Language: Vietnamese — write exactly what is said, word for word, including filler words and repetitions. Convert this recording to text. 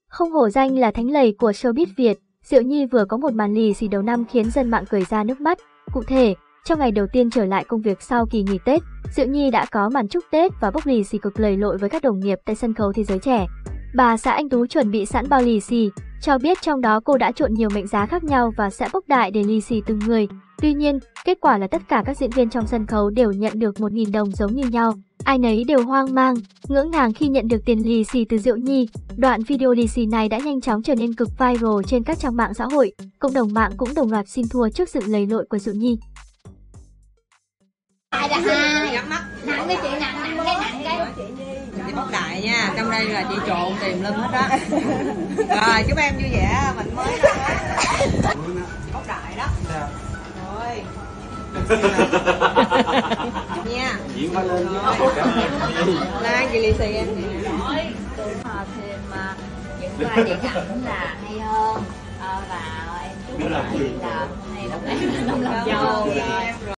Không hổ danh là thánh lầy của showbiz Việt, Diệu Nhi vừa có một màn lì xì đầu năm khiến dân mạng cười ra nước mắt. Cụ thể, trong ngày đầu tiên trở lại công việc sau kỳ nghỉ Tết, Diệu Nhi đã có màn chúc Tết và bốc lì xì cực lầy lội với các đồng nghiệp tại sân khấu Thế Giới Trẻ. Bà xã Anh Tú chuẩn bị sẵn bao lì xì, cho biết trong đó cô đã trộn nhiều mệnh giá khác nhau và sẽ bốc đại để lì xì từng người. Tuy nhiên, kết quả là tất cả các diễn viên trong sân khấu đều nhận được một nghìn đồng giống như nhau. Ai nấy đều hoang mang, ngỡ ngàng khi nhận được tiền lì xì từ Diệu Nhi. Đoạn video lì xì này đã nhanh chóng trở nên cực viral trên các trang mạng xã hội. Cộng đồng mạng cũng đồng loạt xin thua trước sự lầy lội của Diệu Nhi. Đại là hai, nặng cái chị nặng, nặng cái nặng cái chị bốc đại nha, trong đây là chị trộn tìm lưng hết đó. Rồi chúc em vui vẻ, mình mới bốc đại đó. Rồi nha. Diễn phải lên. Lan chị lì xì em. tôi thêm những vai điện ảnh là hay hơn và em chúc là hay là năm nay năm năm làm dâu.